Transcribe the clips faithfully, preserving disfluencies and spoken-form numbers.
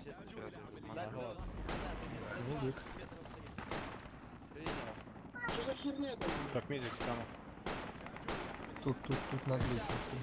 Медик. Что за херня там? Так, медик там. Тут, тут, тут над лестницей.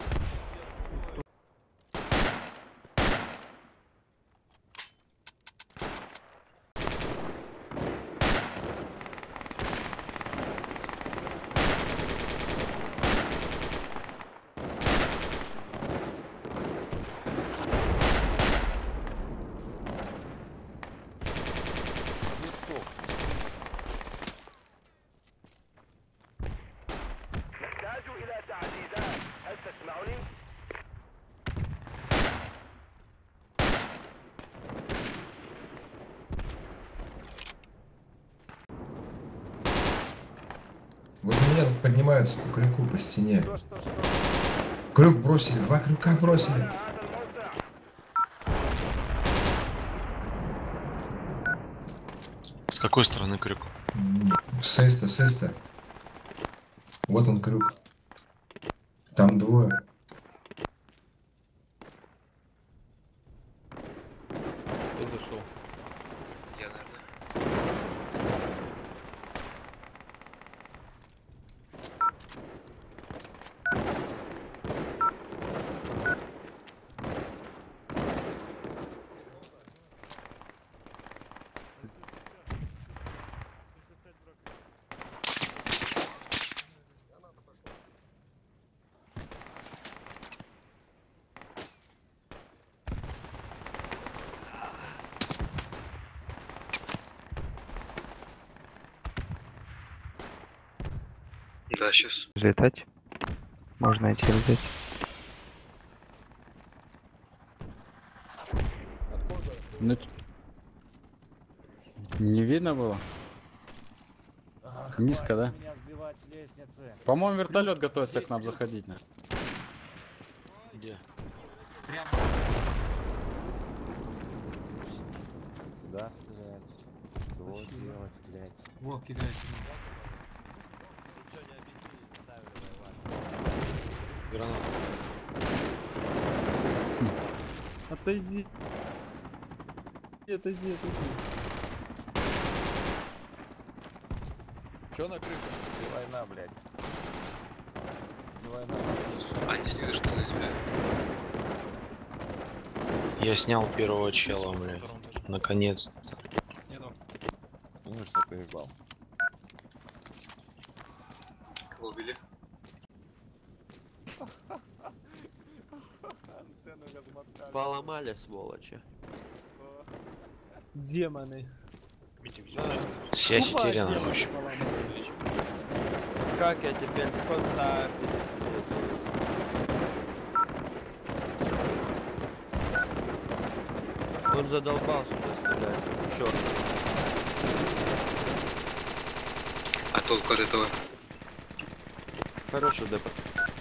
Возле меня тут поднимаются по крюку по стене. Что, что, что? Крюк бросили, два крюка бросили. С какой стороны крюк? Сеста, сеста. Вот он крюк. Там двое. Кто зашел? Я, наверное. Да, сейчас. Взлетать. Можно идти взять. Ну, не видно было? Низко, да? По-моему, вертолет готовится к нам заходить. На. Где? Куда стрелять? Что делать, блять? Вот, кидайте. Граната. Отойди. Отойди, отойди. Чё накрыто? Не война, блядь. Не война. А, не снизу, что на тебя. Я снял первого чела, блядь. Наконец-то. Ну что поебал. Кого убили? Поломали, сволочи. Демоны. Связь утеряна, в общем. Как я теперь с контактами сидеть? Он задолбал сюда стрелять. Черт. А толку от этого? Хороший деп.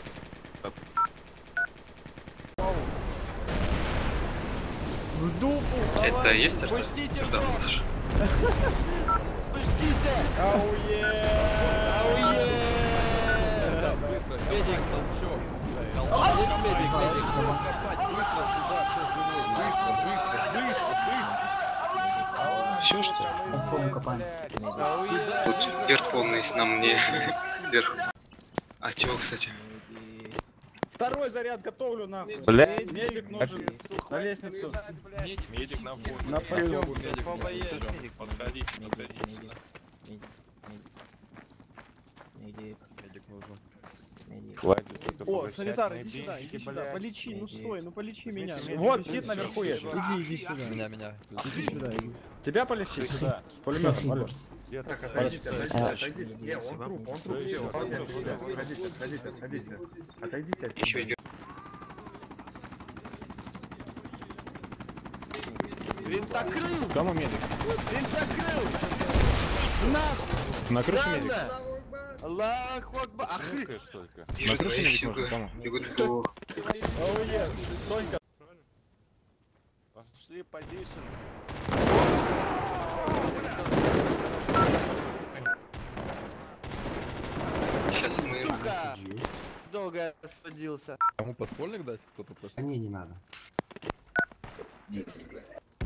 В дупу! Это есть артефакт? Пустите в Да. дом! Пустите! Ауе! Ауе! Медик! Есть медик, медик! Все, что ли? По-своему копаем. Тут перт полный на мне сверху. А чего, кстати? Второй заряд готовлю, нахуй. Блядь. Медик нужен на лестницу. Медик на входе. На подъем. Медик. Подходи, подходи сюда. Медик. Медик нужен. Медик. Хватит только О, повышать санитар, мои иди сюда, бенчики, иди сюда, блядь. полечи, ну стой, ну полечи меня. Вот, кит наверху есть. Иди, иди сюда. Меня, меня. Иди сюда, иди. Тебя полечить? Сюда. С пулеметом, алло. Где так Отойдите, отойдите, А, отойдите. Не, он труп, он труп. Все, отойдите, отходите, отходите, отходите. Отойдите. Еще идет. Винтокрыл! Кому медик? Винтокрыл! Нахуй! На крыше медик? Да! Аллаху Акбар! Ахы! Нюкаешь только. Вижу На крыше двоих, медик нужен, Юга. кому? Юга. Ауе, только. Пошли позишн. Сейчас мы... Сука! Долго садился. Кому подствольник дать? Кто-то просто. А не, не надо.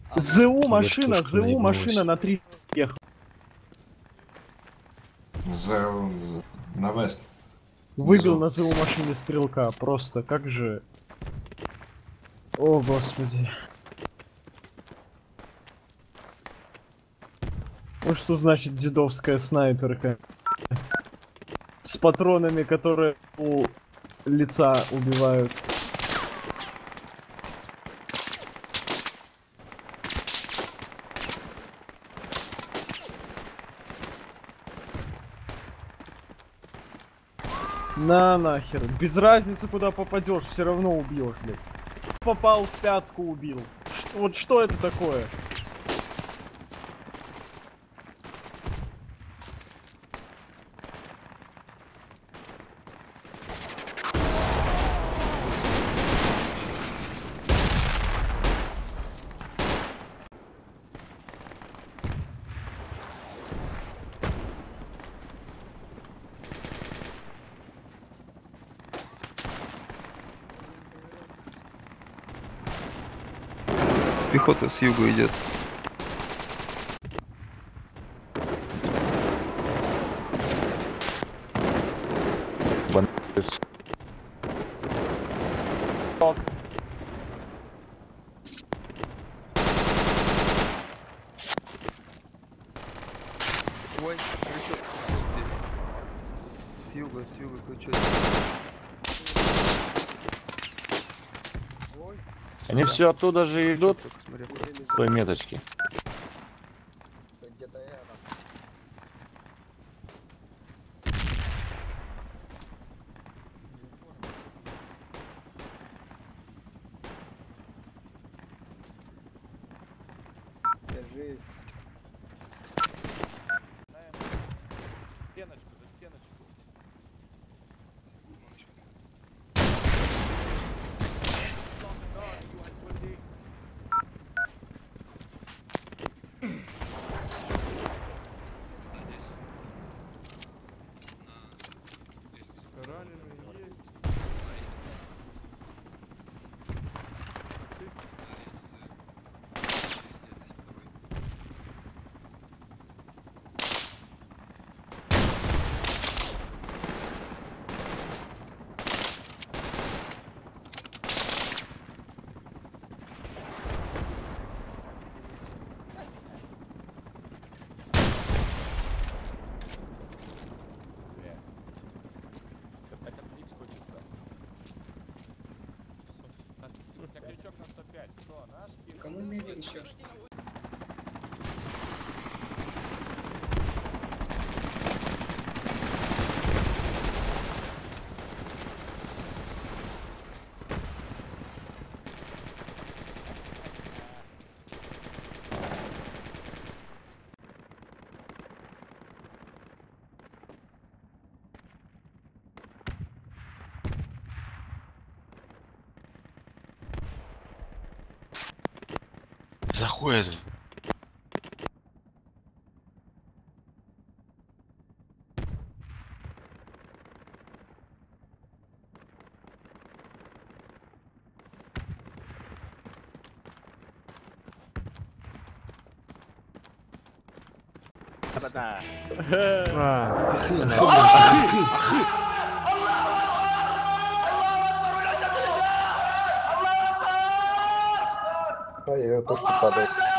ЗУ машина, ЗУ машина на три ехал. За... на вест. Выбил на ЗУ машине стрелка. Просто как же... О, господи. Ну что значит дедовская снайперка? С патронами, которые у лица убивают. На нахер. Без разницы, куда попадешь, все равно убьешь, блядь. Попал в пятку, убил. Ш- вот что это такое? Пехота с юга идет. Ой, крючок. С юга, с юга крючок. Они все оттуда же идут с той меточки. Держись. Стеночку, за стеночку. Раненый есть. Так отлично хочется. У тебя крючок на сто пять. Кто? Наш? Кому медик еще? Заходит. Да. Ой, кошки падают.